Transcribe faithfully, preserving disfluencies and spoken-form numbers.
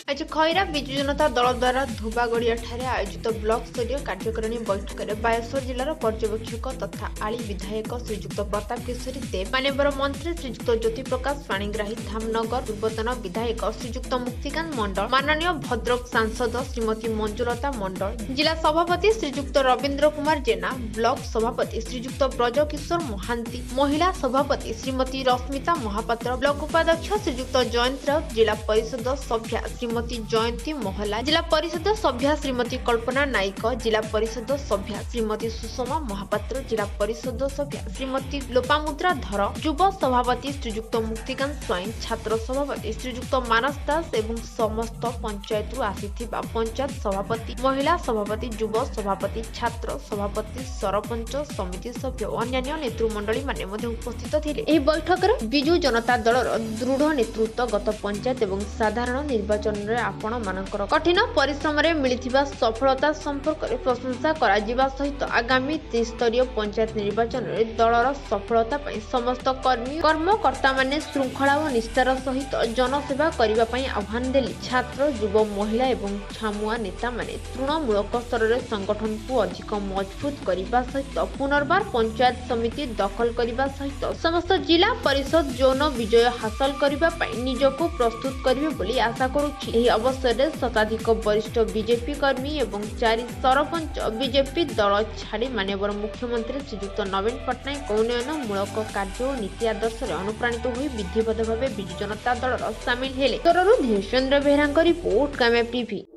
आज खैरा विजु जनता दल द्वारा धुबागड़िया आयोजित ब्लॉक स्तरीय कार्यकारिणी बैठक में बालेश्वर जिलार पर्यवेक्षक तथा आली विधायक श्रीजुक्त प्रताप केशरी देव, माननीय मंत्री श्रीजुक्त ज्योति प्रकाश पाणिग्राही, धामनगर पूर्वतन विधायक श्रीजुक्त मुक्तिकांत मंडल, माननीय भद्रक सांसद श्रीमती मंजुलता मंडल, जिला सभापति श्रीजुक्त रवींद्र कुमार जेना, ब्लॉक सभापति श्रीजुक्त ब्रजकिशोर महांती, महिला सभापति श्रीमती रश्मिता महापात्र, ब्लॉक उपाध्यक्ष श्रीजुक्त जयंत राउत, जिला परिषद सभ्या श्रीमती जयंती महला, जिला परिषद सभ्या श्रीमती कल्पना नायक, जिला परिषद सभ्या श्रीमती सुषमा महापात्र, जिला परिषद सभ्या श्रीमती लोपामुद्रा धर, युव सभापति श्रीजुक्त मुक्तिकांत स्वाइन, छात्र सभापति श्रीजुक्त मानस दास एवं समस्त पंचायत आसीथिबा पंचायत सभापति, महिला सभापति, युव सभापति, छात्र सभापति, सरपंच समिति सभ्य और अन्य नेतृमंडली माने मध्ये उपस्थित थिले। एही बैठक रे विजु जनता दलर दृढ़ नेतृत्व गत पंचायत एवं साधारण निर्वाचन रे आपण मानकर कठिन परिश्रम रे मिलिथिबा सफलता संपर्क रे प्रशंसा करा जिबा सहित आगामी त्रिस्तरीय पंचायत निर्वाचन रे दलर सफलता पई समस्त कर्मी कर्मकर्ता माने श्रृंखला और निष्ठार सहित जनसेवा करिबा पई आह्वान देली। छात्र, युव, महिला एवं छामुआ नेता माने तृणमूल स्तर रे संगठन को अधिक मजबूत करिबा सहित पुनर्बार पंचायत समिति दखल करिबा सहित समस्त जिला परिषद जोन विजय हासिल करिबा पई निजको प्रस्तुत करिवे बोली आशा करूछि। एही अवसर रे शताधिक वरिष्ठ बीजेपी कर्मी एवं चारि सरपंच बीजेपी दल छाड़ी माननीय मुख्यमंत्री श्रीजुक्त नवीन पट्टनायक उन्नयन मूलक कार्य और नीति आदर्श रे अनुप्राणित होई विधिवत भावे विजु जनता दल सामिल हेले। तोररु धीरेन्द्र बेहरा रिपोर्ट कामयाब टीवी।